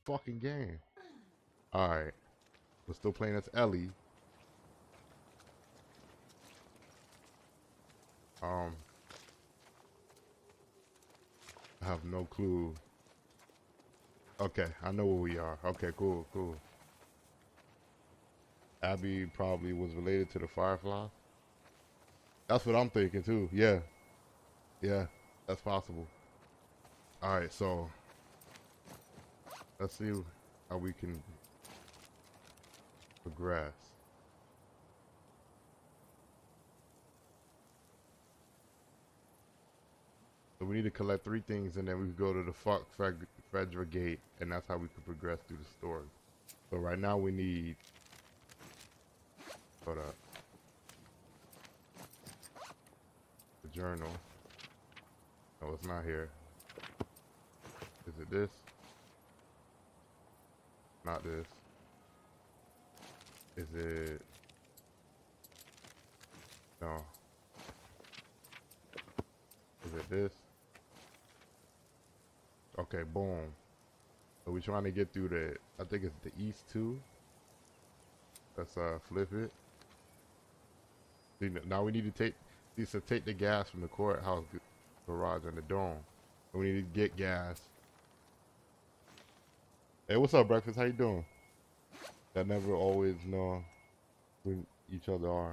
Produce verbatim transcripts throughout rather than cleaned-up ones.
fucking game. Alright. We're still playing as Ellie. Um, I have no clue. Okay, I know where we are. Okay, cool, cool. Abby probably was related to the Firefly. That's what I'm thinking too. Yeah, yeah, that's possible. All right, so let's see how we can progress. So we need to collect three things, and then we go to the fuck Fredra Gate, and that's how we can progress through the story. So right now we need. Hold up. The journal. No, it's not here. Is it this? Not this. Is it? No. Is it this? Okay, boom. So we're trying to get through the, I think it's the east too. Let's uh flip it. See, now we need to take, need to take the gas from the courthouse garage and the dome. And we need to get gas. Hey, what's up, breakfast? How you doing? I never always know who each other are.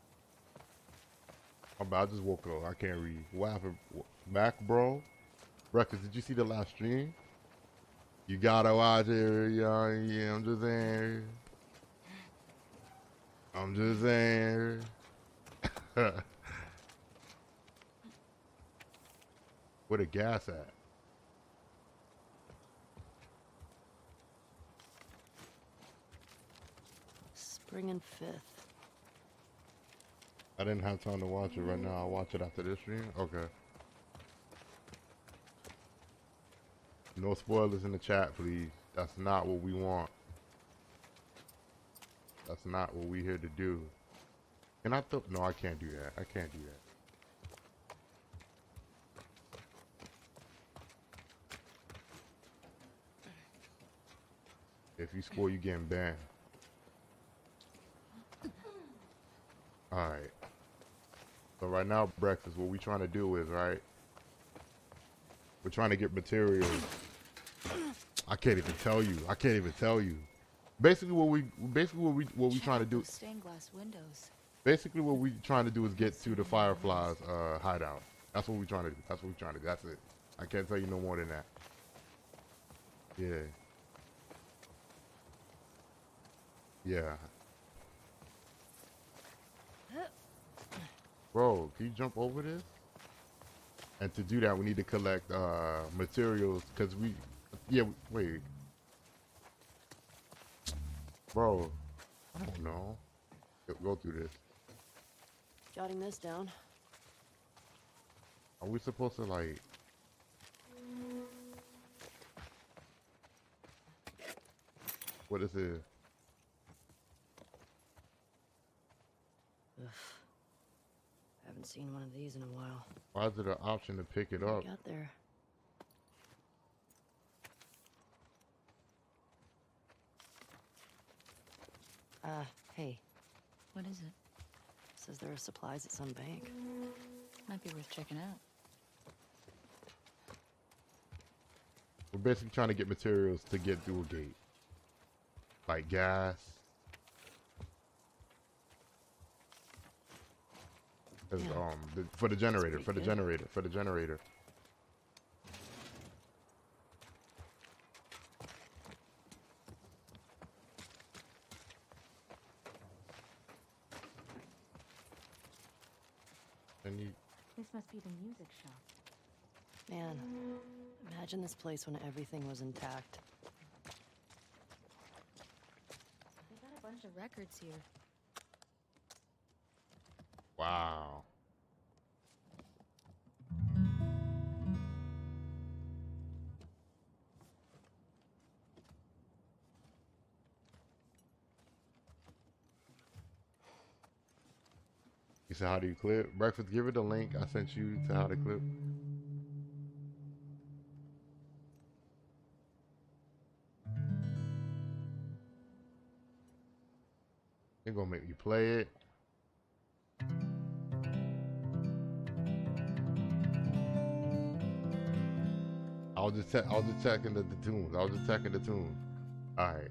I'm about, I just woke up. I can't read. What happened? Mac, bro? Breakfast, did you see the last stream? You gotta watch it, yeah, yeah, I'm just saying. I'm just saying. Where the gas at? Spring and Fifth. I didn't have time to watch it right now. I'll watch it after this stream. Okay. No spoilers in the chat, please. That's not what we want. That's not what we're here to do. Can I th- No, I can't do that. I can't do that. If you score, you getting banned. Alright. So right now, breakfast, what we trying to do is, right? We're trying to get materials. I can't even tell you. I can't even tell you. Basically, what we basically what we what we trying to do. Stained glass windows. Basically, what we trying to do is get to the Fireflies uh, hideout. That's what we trying to do. That's what we trying to do. That's it. I can't tell you no more than that. Yeah. Yeah. Bro, can you jump over this? And to do that, we need to collect uh, materials, because we, yeah, wait. Bro, I don't know. Go, go through this. Jotting this down. Are we supposed to, like... What is it? Ugh. Haven't seen one of these in a while. Why is it an option to pick it I up? got there. Uh, hey. What is it? Says there are supplies at some bank. Might be worth checking out. We're basically trying to get materials to get through a gate. Like gas. Yeah. Um, the, for the generator, for the good. generator, for the generator. And you, This must be the music shop. Man, imagine this place when everything was intact. They got a bunch of records here. wow. You said, how do you clip? Breakfast, give it a link I sent you to how to clip. They're gonna make me play it. I was just I was just checking the, the tunes. I was just checking the tunes. All right.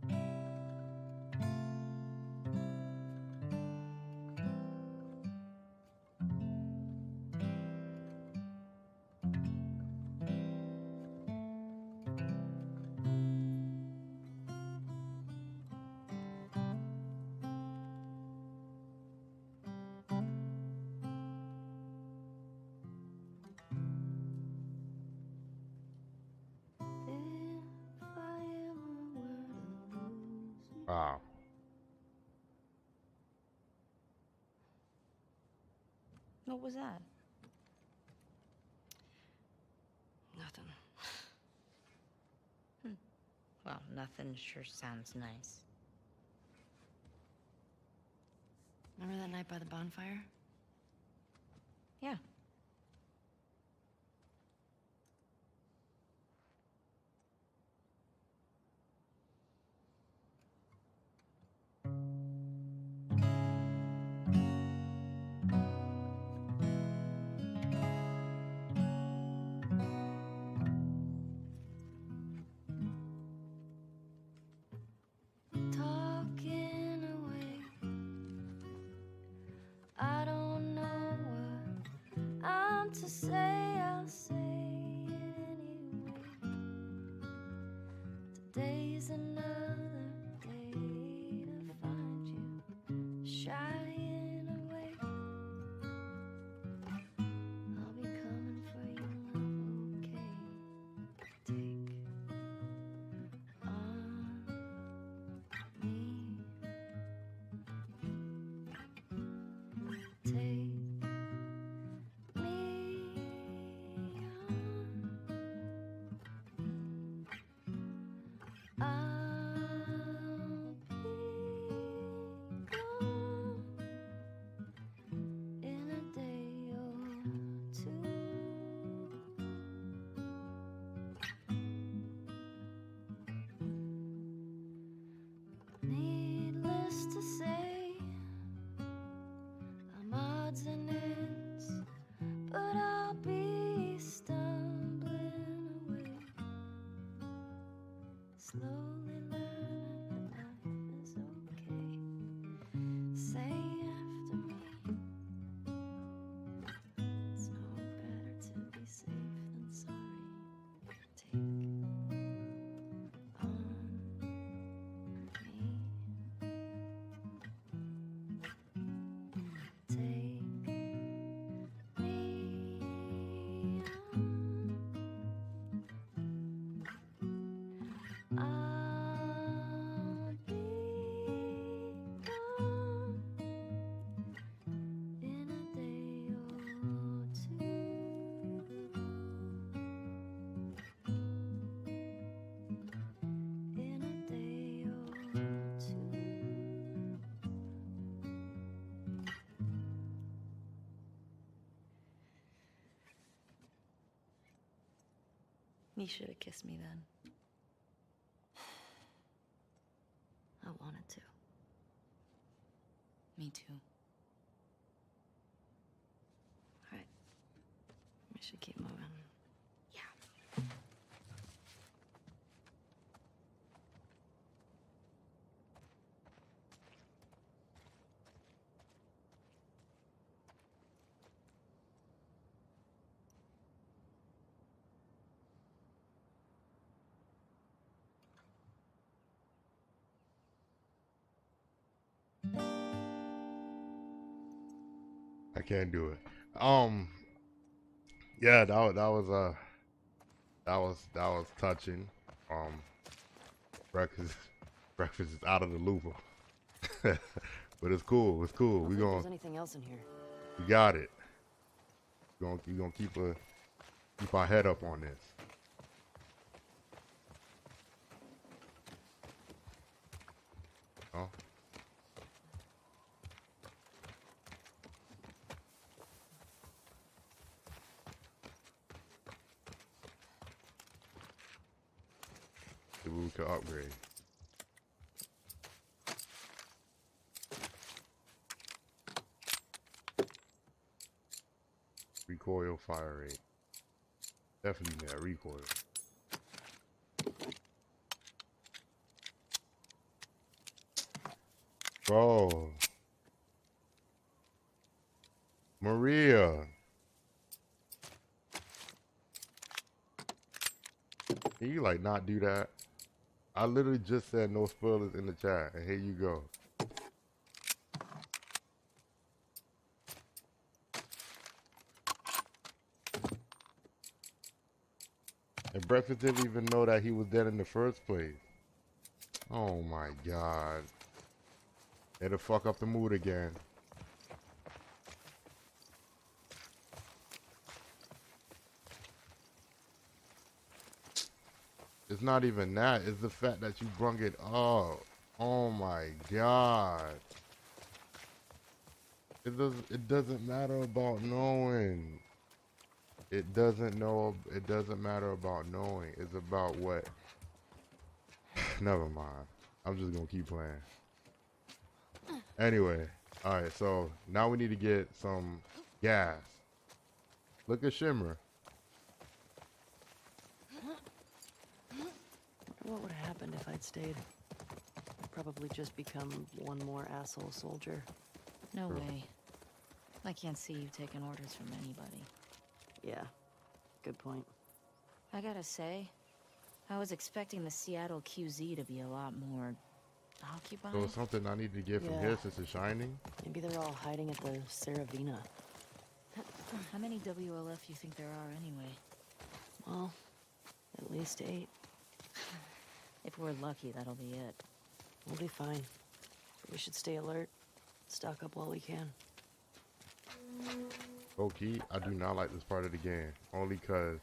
Wow. What was that? Nothing. Hmm. Well, nothing sure sounds nice. Remember that night by the bonfire? Yeah. Talking away. I don't know what I'm to say. I'll say it anyway. Today's another day to find you shying away. I'll be coming for you, love, okay? Take on me. Take me on. I'll be gone in a day or two. Needless to say, I'm odds and ends, but I'll be stumbling away, slowly learning that life is okay. Say after me, it's no better to be safe than sorry. Take on me. Take me on. I'll be gone in a day or two. In a day or two. You should have kissed me then. I wanted to. Me too. All right. We should keep moving. Yeah. I can't do it. Um, yeah, that was, that was uh, that was that was touching. Um, breakfast, breakfast is out of the loop, but it's cool. It's cool. I don't We think gonna, there's anything else in here. we got it. We gonna, we gonna keep a, keep our head up on this. Oh. Maybe we could upgrade. recoil fire rate. Definitely that recoil. Bro. Maria. Can you like not do that? I literally just said no spoilers in the chat, and here you go. And Breakfast didn't even know that he was dead in the first place. Oh my god. It'll fuck up the mood again. It's not even that. It's the fact that you brung it up. Oh my god. It doesn't. It doesn't matter about knowing. It doesn't know. It doesn't matter about knowing. It's about what. Never mind. I'm just gonna keep playing. Anyway, all right. So now we need to get some gas. Look at Shimmer. What would have happened if I'd stayed? I'd probably just become one more asshole soldier. No Sure. way. I can't see you taking orders from anybody. Yeah, good point. I gotta say, I was expecting the Seattle Q Z to be a lot more occupied. So it's something I need to get from Yeah. here since it's shining. Maybe they're all hiding at the Saravina. How many W L F you think there are anyway? Well, at least eight. If we're lucky, that'll be it. We'll be fine. But we should stay alert. Stock up while we can. Okay, I do not like this part of the game. Only cause.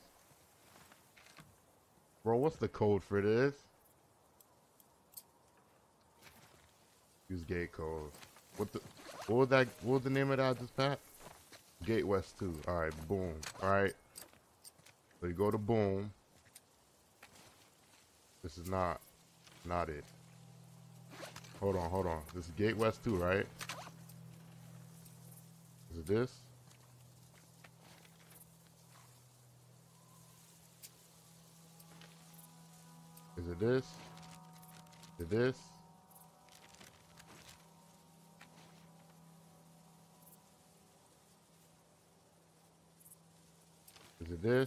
Bro, what's the code for this? Use gate code. What the what was that what was the name of that just Pat? Gate West two. Alright, boom. Alright. So you go to boom. This is not not it. Hold on, hold on. This is Gate West two, right? Is it this? Is it this? Is it this? Is it this?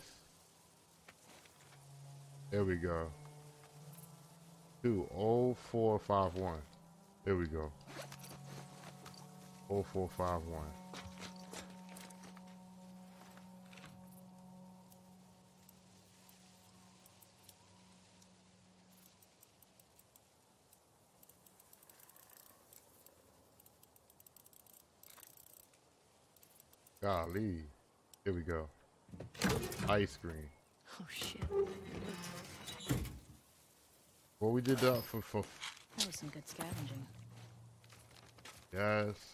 There we go. Two oh four five one. There we go. Oh four five one. Golly. Here we go. Ice cream. Oh shit. Well, we did that for, for That was some good scavenging. yes.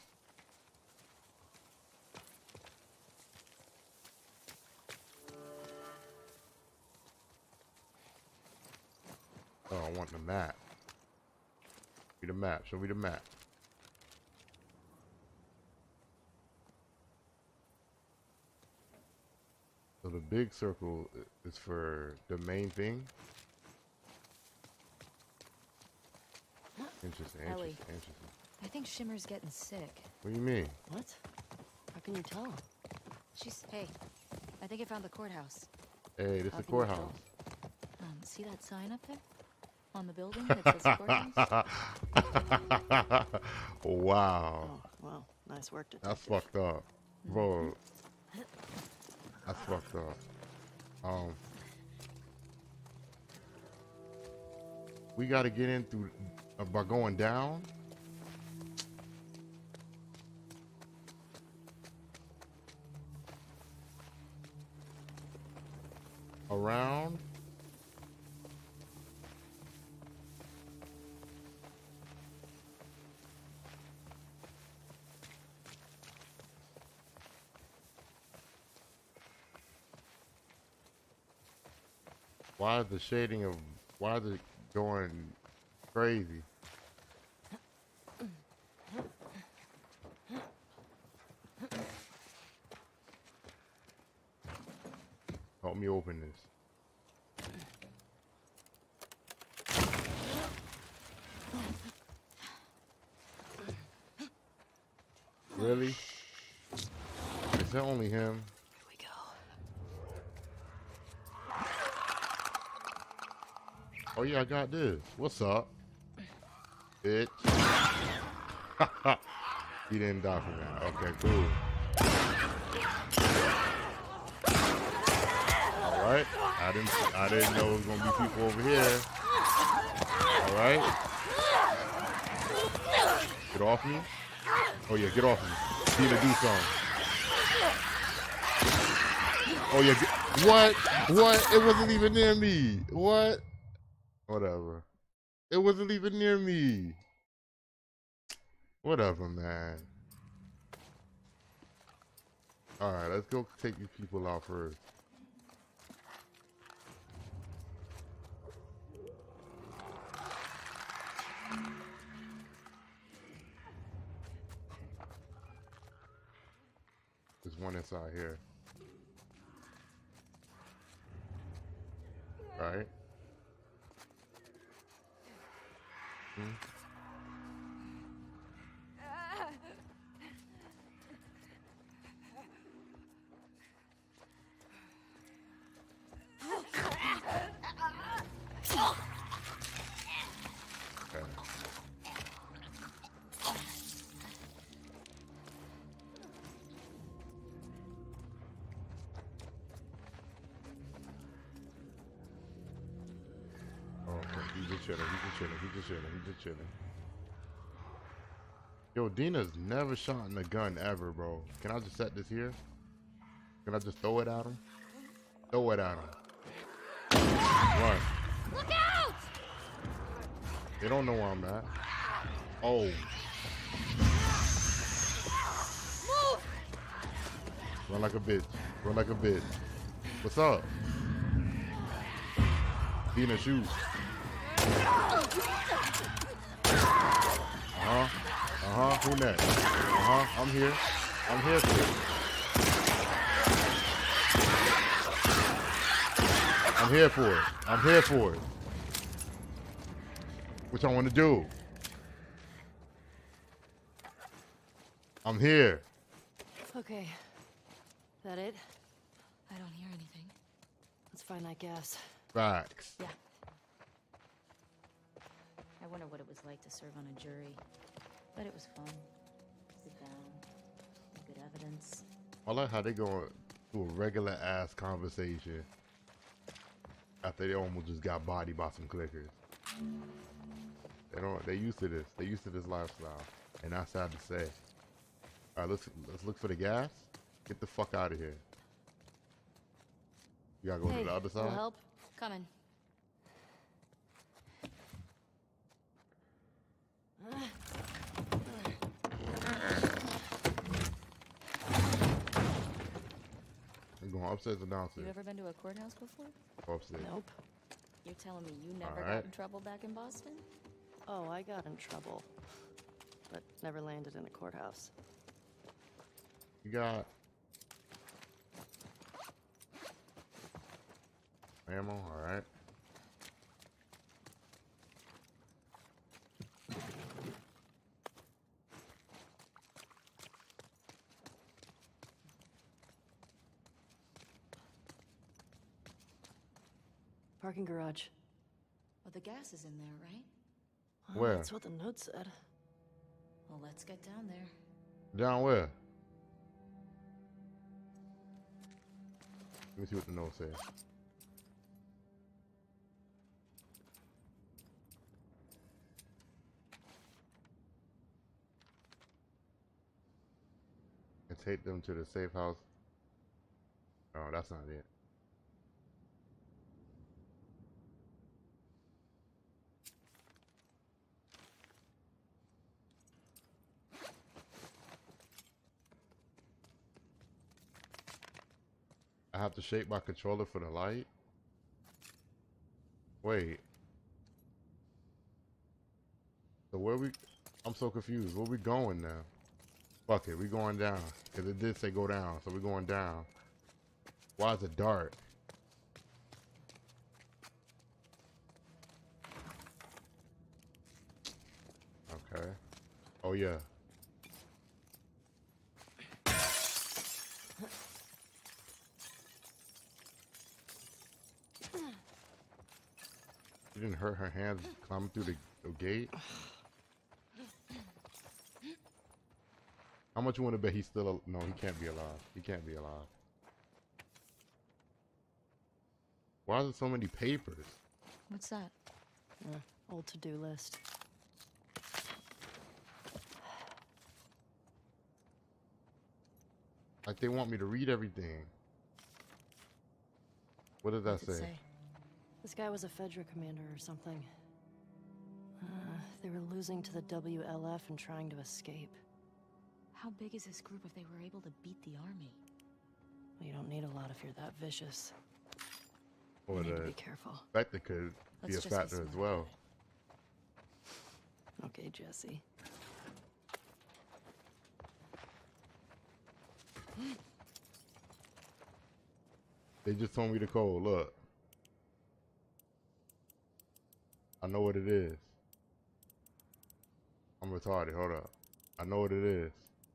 Oh, I want the map. Show me the map. Show me the map. So the big circle i- is for the main thing. Interesting, Ellie. interesting, interesting. I think Shimmer's getting sick. What do you mean? What? How can you tell? She's... Hey, I think I found the courthouse. Hey, this How is the can you courthouse. Um, see that sign up there? On the building that says courthouse? Wow. Oh, well, nice work, detective. That's fucked up. Bro. That's fucked up. Um We gotta get in through uh, by going down. Around. Why is the shading of why is it going crazy? me open this. Really? Is that only him? Here we go. Oh yeah, I got this. What's up, bitch? He didn't die from that. Okay, cool. All right. I didn't. I didn't know it was gonna be people over here. All right. Get off me. Oh yeah, get off me. Dina, do something. Oh yeah. Get, what? What? It wasn't even near me. What? Whatever. It wasn't even near me. Whatever, man. All right, let's go take these people out first. There's one inside here. Right? Hmm? Okay. Okay, he's just chilling, he's just chilling, he's just chilling, he's just chilling. Yo, Dina's never shot in a gun ever, bro. Can I just set this here? Can I just throw it at him? Throw it at him. Run. Look out! They don't know where I'm at. Oh. Move! Run like a bitch. Run like a bitch. What's up? Dina, shoot. Uh-huh. Uh-huh. Who next? Uh-huh. I'm here. I'm here for it. I'm here for it. I'm here for it. What y'all want to do? I'm here. Okay. That it? I don't hear anything. Let's find that gas. Facts. Yeah. I wonder what it was like to serve on a jury. But it was fun. Sit down. Good evidence. I like how they go through a regular ass conversation after they almost just got bodied by some clickers. They don't. They used to this. They used to this lifestyle, and that's sad to say. All right, let's let's look for the gas. Get the fuck out of here. You gotta go Hey, to the other will side. help? Coming. We're going upstairs or You downstairs? ever been to a courthouse before? Upstairs. Nope. You're telling me you never got Alright. in trouble back in Boston? Oh, I got in trouble. But never landed in a courthouse. You got ammo. All right. Parking garage. Well, the gas is in there, right? Well, Where? That's what the note said. Well, let's get down there. Down where? Let me see what the note says. And take them to the safe house. Oh, that's not it. I have to shake my controller for the light? Wait. So where we... I'm so confused. Where we going now? Fuck it, we going down. Because it did say go down, so we're going down. Why is it dark? Okay. Oh yeah. You didn't hurt her hands climbing through the, the gate? How much you want to bet he's still al- no, he can't be alive. He can't be alive. Why are there so many papers? What's that? Uh, old to-do list. Like they want me to read everything. What does that What's it say? say? This guy was a Fedra commander or something. Uh, they were losing to the W L F and trying to escape. How big is this group if they were able to beat the army? Well, you don't need a lot if you're that vicious. Or You need to the be careful. factor could be Let's a just be factor as smart well. Okay, Jesse. They just told me the code. Look. I know what it is. I'm retarded. Hold up. I know what it is.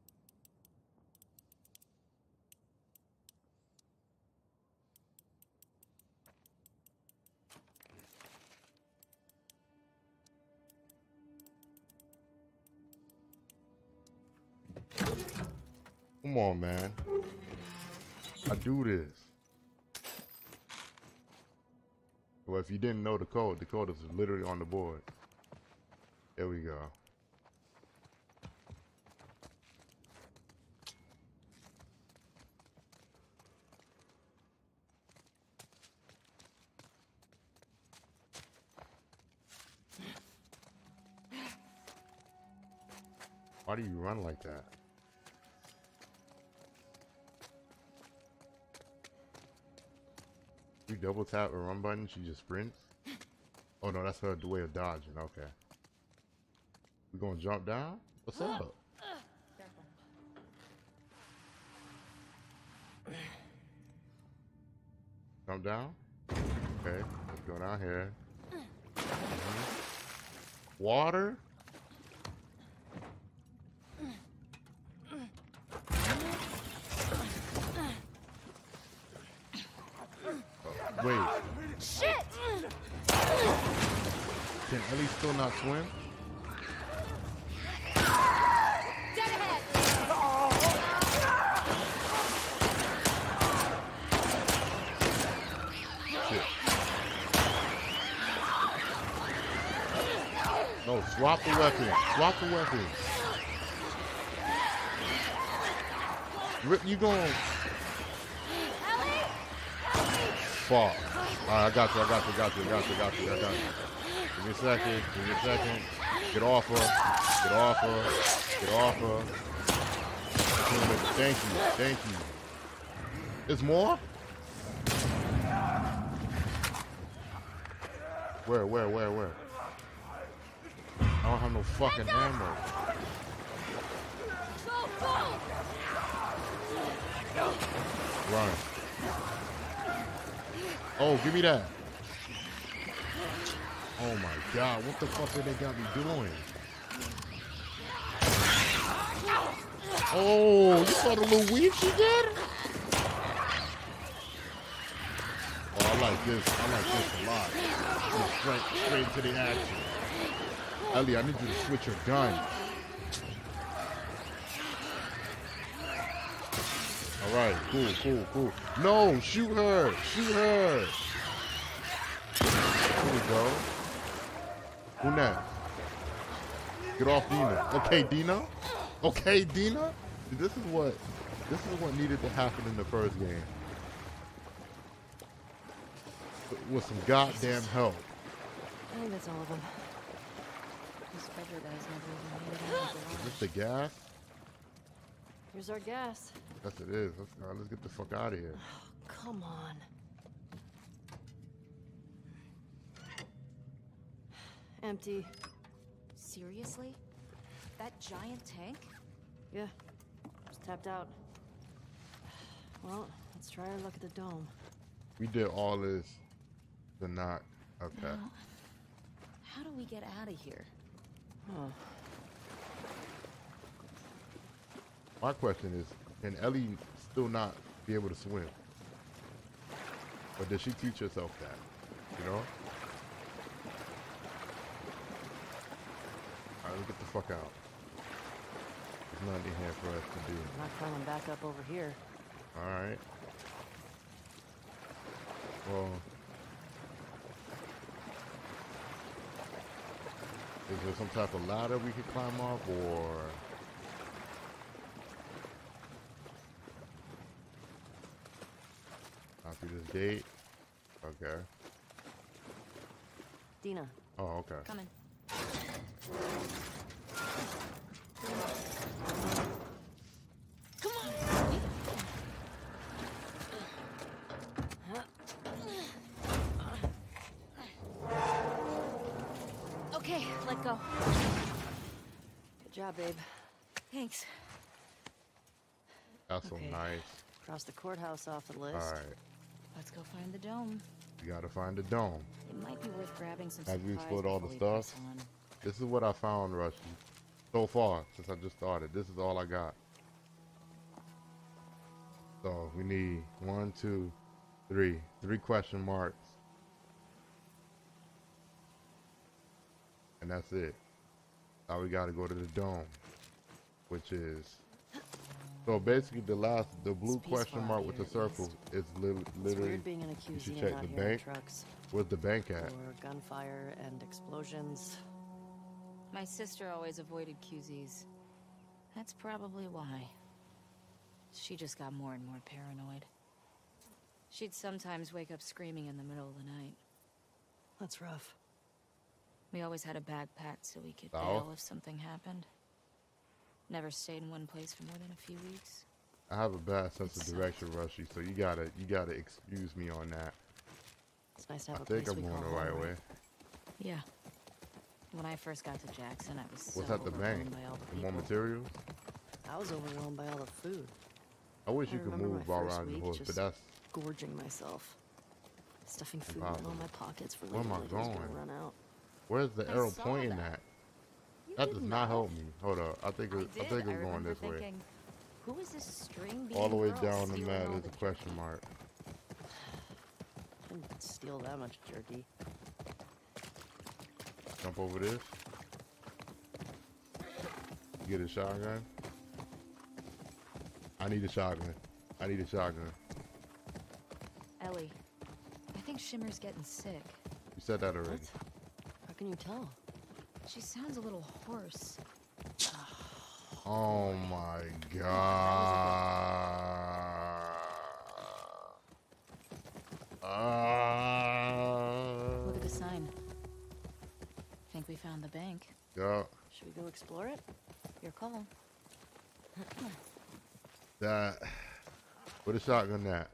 Come on, man. I do this. Well, if you didn't know the code, the code is literally on the board. There we go. Why do you run like that? You double tap a run button, she just sprints? Oh no, that's her way of dodging. Okay. We gonna jump down? What's up? Jump down? Okay, let's go down here. Mhm. Water? Wait. Shit! Can Ellie still not swim? Dead ahead! Shit. No, swap the weapon. Swap the weapon. Rip, you going? Fuck. Alright, I got you, I got you, I got you, I got you, I got you, I got you. Give me a second, give me a second. Get off her. Get off her. Get off her. Thank you, thank you. There's more? Where, where, where, where? I don't have no fucking ammo. Go, go! Run. Oh, give me that. Oh my god, what the fuck did they got me doing? Oh, you saw the little weave she did? Oh, I like this. I like this a lot. Go straight, straight to the action. Ellie, I need you to switch your gun. All right, cool, cool, cool. No, shoot her, shoot her. Here we go. Who next? Get off Dina. Okay, Dina. Okay, Dina. This is what, this is what needed to happen in the first game. With some goddamn help. I think that's all of them. These Fedra guys never even made it out of the Is garage. this the gas? Here's our gas. Yes, it is. Let's, uh, let's get the fuck out of here. Come on. Empty. Seriously? That giant tank? Yeah. Just tapped out. Well, let's try our luck at the dome. We did all this to not. Okay. Now, how do we get out of here? Oh, My question is, can Ellie still not be able to swim? Or does she teach herself that? You know? Alright, let's get the fuck out. There's nothing here for us to do. I'm not climbing back up over here. Alright. Well, is there some type of ladder we could climb up, or not through this gate? Okay. Dina, Oh, okay. Coming. Come on. Okay, let go. good job, babe. Thanks. That's so Okay. nice. Cross the courthouse off the list. Alright. Let's go find the dome. We gotta find the dome. It might be worth grabbing some Have you supplies explored all the before we press stuff? on. This is what I found, Rushy. So far, since I just started. This is all I got. So we need one, two, three. Three question marks. And that's it. Now we gotta go to the dome. Which is so basically the last the blue It's question peaceful mark out with here, the at circle least. is li It's literally weird being in a you Q should Z check and the not hearing bank. trucks Where's the bank at? or gunfire and explosions. My sister always avoided Q Zs. That's probably why. She just got more and more paranoid. She'd sometimes wake up screaming in the middle of the night. That's rough. We always had a bag packed so we could Oh. bail if something happened. Never stayed in one place for more than a few weeks. I have a bad sense It of direction, Rushy, so you gotta you gotta excuse me on that. It's nice to I have a think place I'm we going call the right home, way. right? Yeah. When I first got to Jackson, I was so What's at the bank? overwhelmed by all the The more people. materials? I was overwhelmed by all the food, I wish I you could remember move my all first around the week horse, but just- that's gorging myself, stuffing food in Impossible. all my pockets for Where am later I when it was gonna going? run out. where's the I arrow saw pointing that. at? You That did does not laugh. help me. Hold up. I think I it, I, did. think it's I going remember this way. thinking, who is this string All the way girl down the stealing mat all is the a question jerky? mark. I didn't steal that much jerky. Jump over this. Get a shotgun. I need a shotgun. I need a shotgun. Ellie, I think Shimmer's getting sick. You said that already. What? How can you tell? She sounds a little hoarse. Oh my god. Ah. Look at the sign. Think we found the bank. Yeah, Should we go explore it? Your call. that. Where the shotgun at?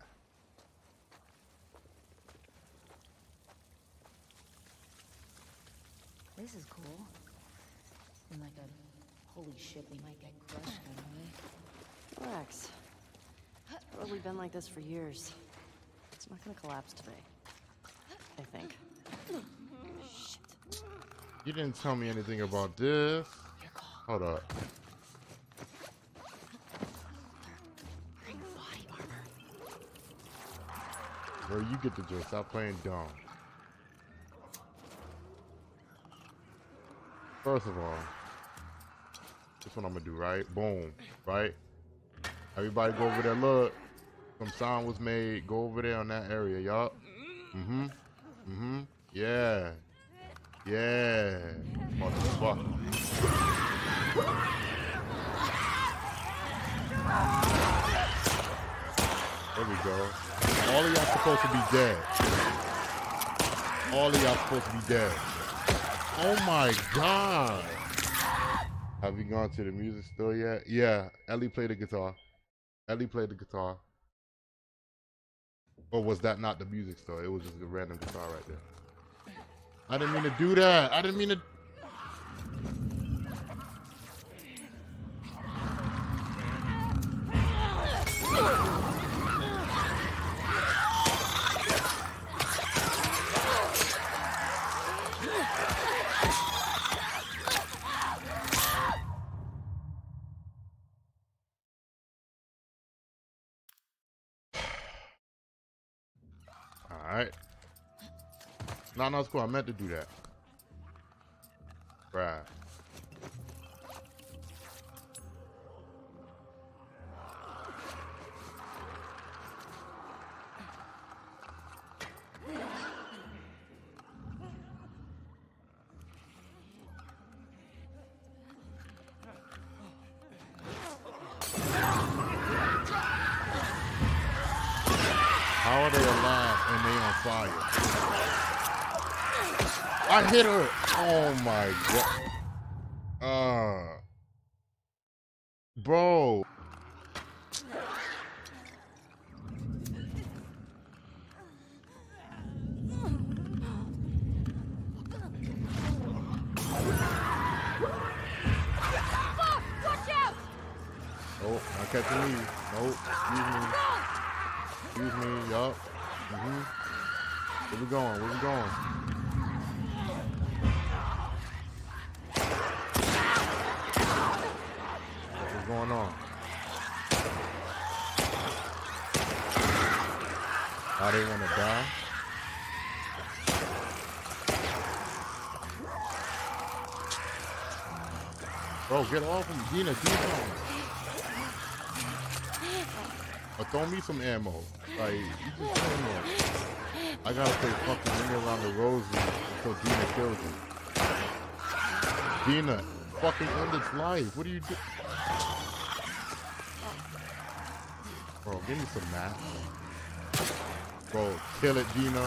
This is cool. Seemed like a holy shit, we might get crushed kind of way. Relax. It's probably been like this for years. It's not gonna collapse today. I think. Shit. You didn't tell me anything about this. Your call. Hold up. Bring body armor. Bro, you get the joke. Stop playing dumb. First of all, this what I'm gonna do, right? Boom, right? Everybody go over there, look. Some sound was made. Go over there on that area, yup. Mm-hmm. Mm-hmm. Yeah. Yeah. Motherfucker. There we go. All of y'all supposed to be dead. All of y'all supposed to be dead. Oh my god. Have you gone to the music store yet? Yeah, Ellie played the guitar. Ellie played the guitar. Or was that not the music store? It was just a random guitar right there. I didn't mean to do that. I didn't mean to. Alright. No, no, it's cool. I meant to do that. Right. How are they alive and they on fire? I hit her. Oh my god. Uh, bro. Oh, not catching me. Nope. Excuse me. Excuse me. Yup. Mm-hmm. Where we going? Where we going? What's going on? How they want to die? Bro, get off him. Dina, do something. Or throw me some ammo. Like, you just don't know. I gotta play fucking ring around the rosy until Dina kills him. Dina, fucking end its life. What are you doing? Bro, give me some math. Bro, kill it, Dina.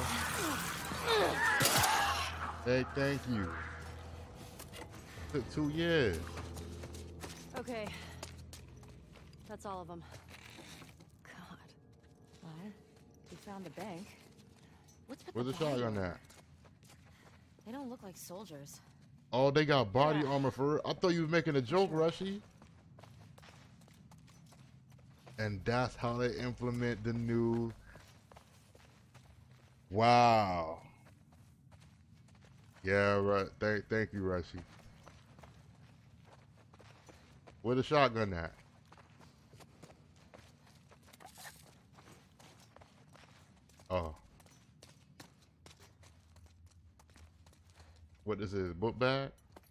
Hey, thank you. Took two years. Okay. That's all of them. God. Well, we found the bank. What's with Where's the the shotgun body? at? They don't look like soldiers. Oh, they got body Yeah. armor for real? I thought you was making a joke, Rushy. And that's how they implement the new... Wow. Yeah, right. Thank, thank you, Rushy. Where the shotgun at? Oh. What this is? Book bag?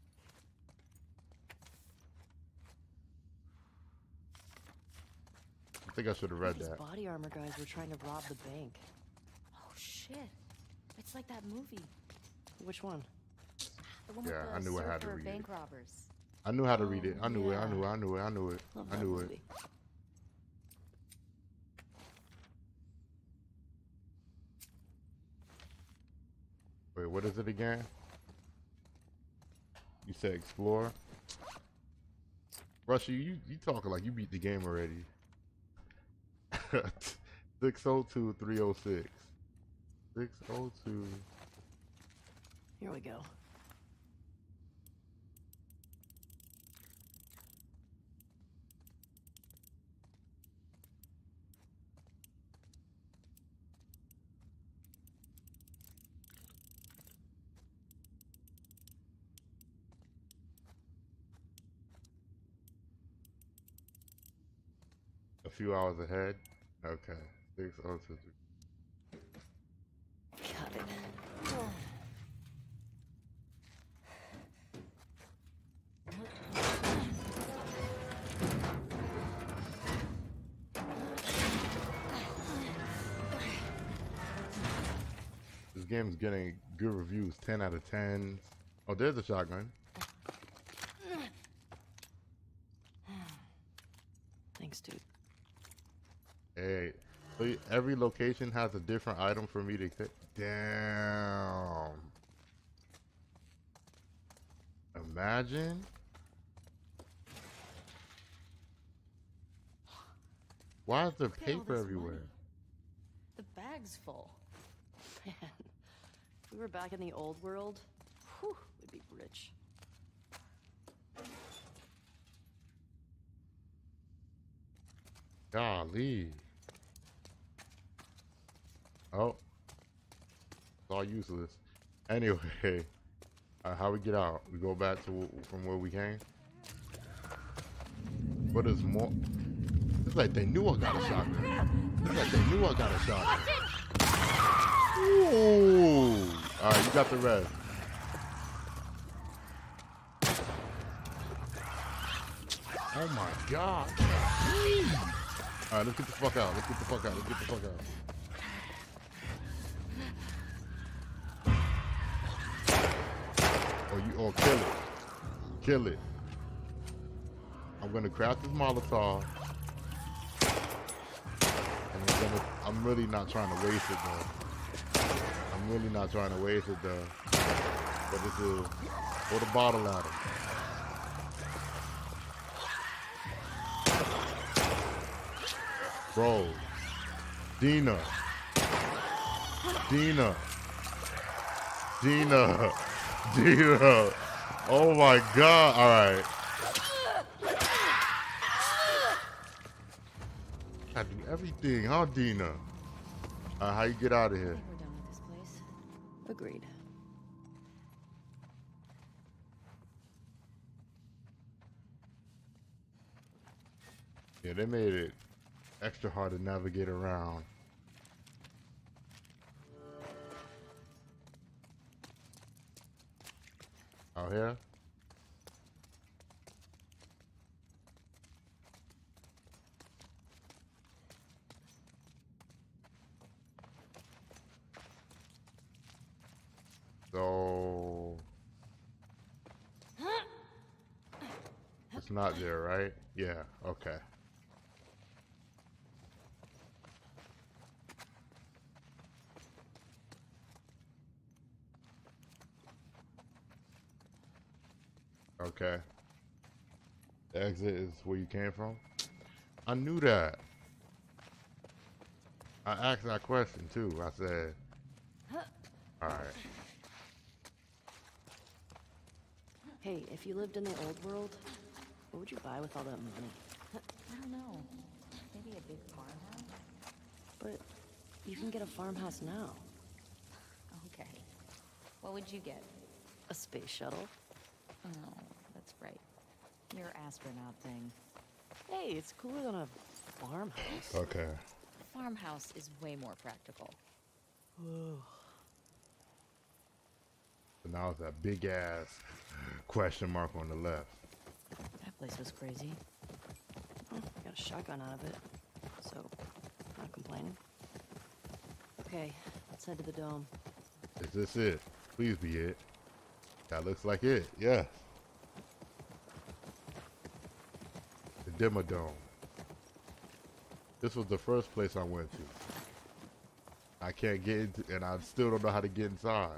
I think I should have read These that. body armor guys were trying to rob the bank. Oh shit! It's like that movie. Which one? The one Yeah, with I the knew I had to surfer read it. bank robbers. I knew how to read it. I knew it. I yeah. knew it. I knew it. I knew it. Love I that knew it. movie. Wait, what is it again? You said explore? Rushy, you, you talking like you beat the game already. six oh two, three oh six. six oh two. Here we go. A few hours ahead. Okay. six oh two, three. Got it. This game's getting good reviews, ten out of ten. Oh, there's a shotgun. Thanks, dude. Hey, so y- every location has a different item for me to get. Damn. Imagine. Why is there Look at all paper this everywhere? money. The bag's full. Man, if we were back in the old world, whew, we'd be rich. Golly. Oh. It's all useless. Anyway, uh, how we get out? We go back to w- from where we came? What is more? It's like they knew I got a shotgun. It's like they knew I got a shotgun. Ooh. All right, you got the rest. Oh my God. All right, let's get the fuck out. Let's get the fuck out. Let's get the fuck out. Oh, you, oh, kill it. Kill it. I'm gonna craft this Molotov. And I'm gonna, I'm really not trying to waste it though. I'm really not trying to waste it though. But this is, throw the bottle at him. Bro. Dina. Dina. Dina. Dina. Oh my God. All right. I do everything, huh, Dina? Uh, how you get out of I here? think we're done with this place. Agreed. Yeah, they made it extra hard to navigate around. Out here? So it's not there, right? Yeah, okay. Okay. The exit is where you came from? I knew that. I asked that question too. I said, alright. Hey, if you lived in the old world, what would you buy with all that money? I don't know. Maybe a big farmhouse? But you can get a farmhouse now. Okay. What would you get? A space shuttle. Oh, that's right. Your astronaut thing. Hey, it's cooler than a farmhouse. Okay. A farmhouse is way more practical. So now it's that big ass question mark on the left. That place was crazy. Well, I got a shotgun out of it, so not complaining. Okay, let's head to the dome. Is this it? Please be it. That looks like it, yes. The Dimmadome. This was the first place I went to. I can't get into, and I still don't know how to get inside.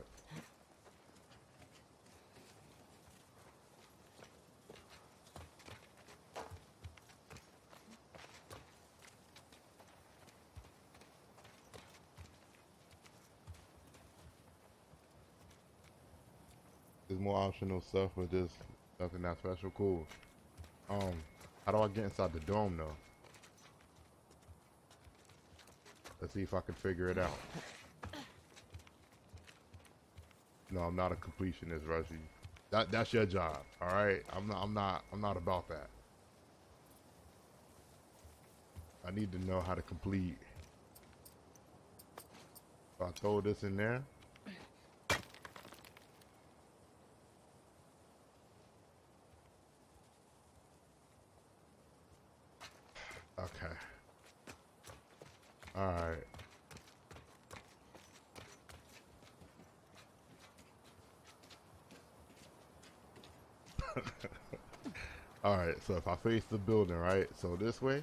There's more optional stuff, but there's nothing that special. Cool. Um, how do I get inside the dome though? Let's see if I can figure it out. No, I'm not a completionist, Rushy. That that's your job, all right? I'm not. I'm not. I'm not about that. I need to know how to complete. So I throw this in there. Okay. All right. All right. So if I face the building, right? So this way.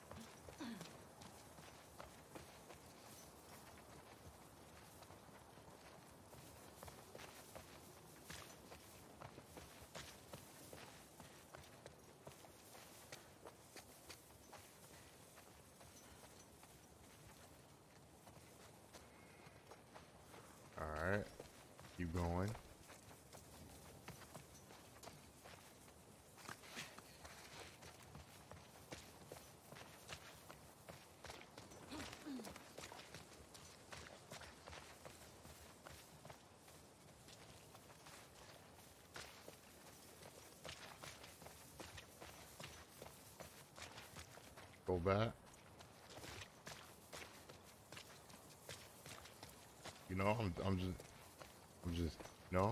All right. Keep going. Go back. You No, I'm, I'm just, I'm just, no.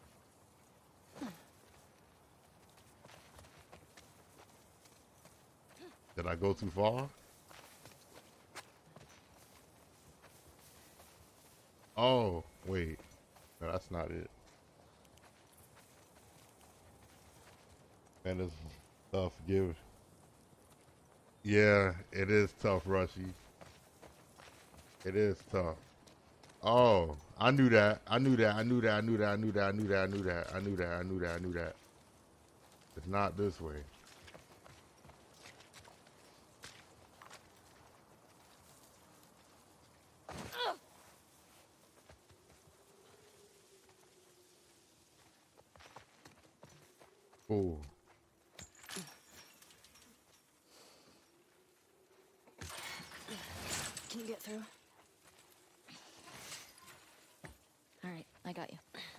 Did I go too far? Oh, wait. No, that's not it. Man, it's tough. Give. Yeah, it is tough, Rushy. It is tough. Oh, I knew that. I knew that. I knew that. I knew that. I knew that. I knew that. I knew that. I knew that. I knew that. I knew that. It's not this way. Oh. Can you get through? All right, I got you.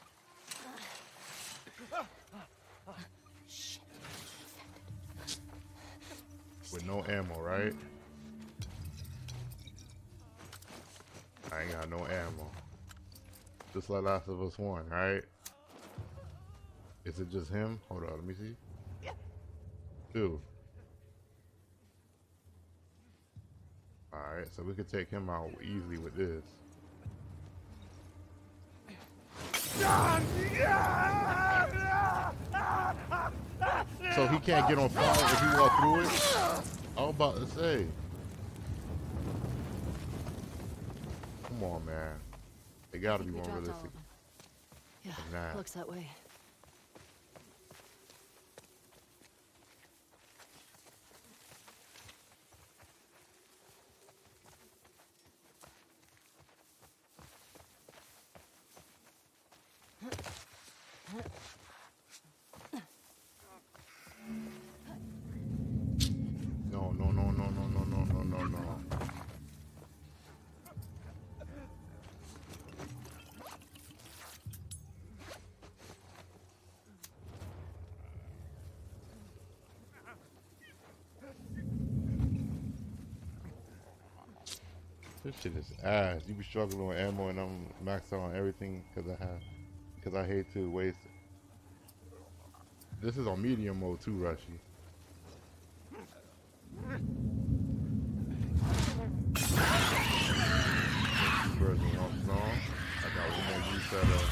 With no ammo, right? I ain't got no ammo. Just like Last of Us one, right? Is it just him? Hold on, let me see. Two. Alright, so we could take him out easily with this. So he can't get on fire if he walk through it? I was about to say. Come on, man. They gotta be We more dropped all realistic of them. Yeah, than that. looks that way. No, no, no, no, no, no, no, no, no, no. This shit is ass. You be struggling with ammo and I'm maxed out on everything because I have, because I hate to waste it. This is on medium mode too, Rushy. Version one song. I got one more reset up.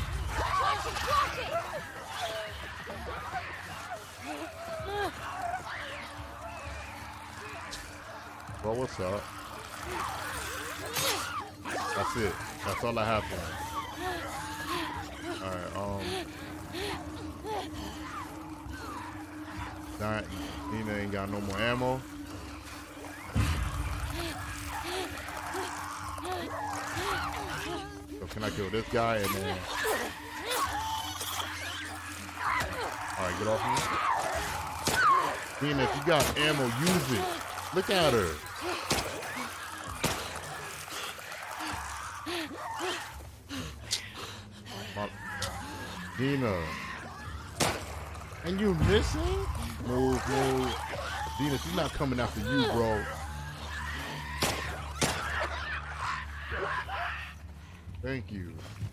Bro, what's up? That's it. That's all I have for him. Alright, um. That, Nina ain't got no more ammo. So can I kill this guy and then... Alright, get off me. Nina, if you got ammo, use it. Look at her. My, Dina. And you missing? Move, move. Dina, she's not coming after you, bro. Thank you.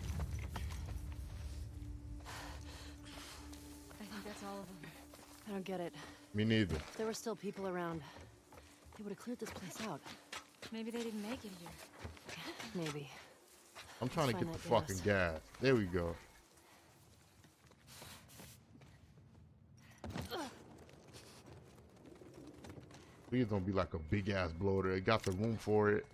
I think that's all of them. I don't get it. Me neither. If there were still people around, they would have cleared this place out. Maybe they didn't make it here. Maybe. I'm trying to Let's get the find that fucking gas. There we go. Please don't be like a big ass bloater. It got the room for it.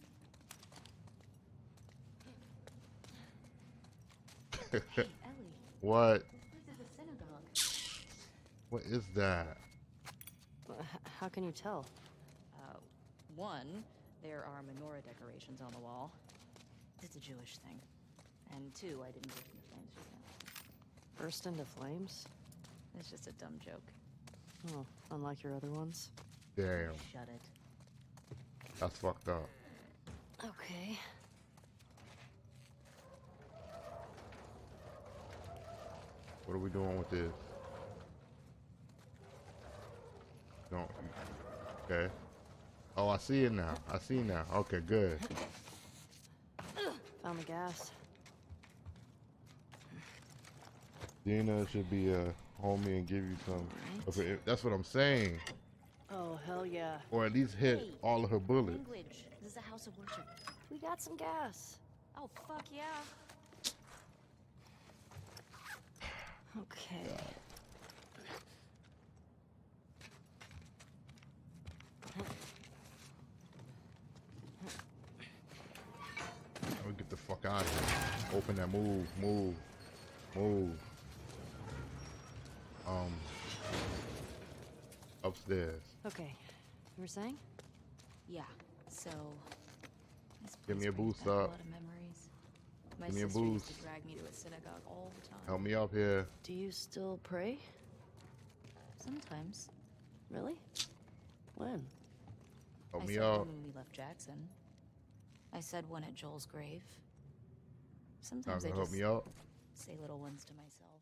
Hey, Ellie, What? this place is a synagogue. What is that? Well, h- how can you tell? Uh, one, there are menorah decorations on the wall. It's a Jewish thing. And two, I didn't burst into flames just now. Burst into flames? It's just a dumb joke. Oh, unlike your other ones. Damn. Shut it. That's fucked up. Okay. What are we doing with this? Don't. Okay. Oh, I see it now. I see now. Okay, good. Found the gas. Dina should be a homie and give you some. Right. If it- that's what I'm saying. Oh, hell yeah. Or at least hit Hey, all of her bullets. Language. This is a house of worship. We got some gas. Oh, fuck yeah. Okay. Now we get the fuck out of here. Open that. Move. Move. Move. Um. Upstairs. Okay. You were saying? Yeah, so... This Give me place a brings boost back up. A lot of memories. My Give me a sister used boost. to drag me to a synagogue all the time. Help me up here. Do you still pray? Sometimes. Really? When? Help I me said up. one when we left Jackson. I said one at Joel's grave. Y'all Sometimes I gonna help just me up? say little ones to myself.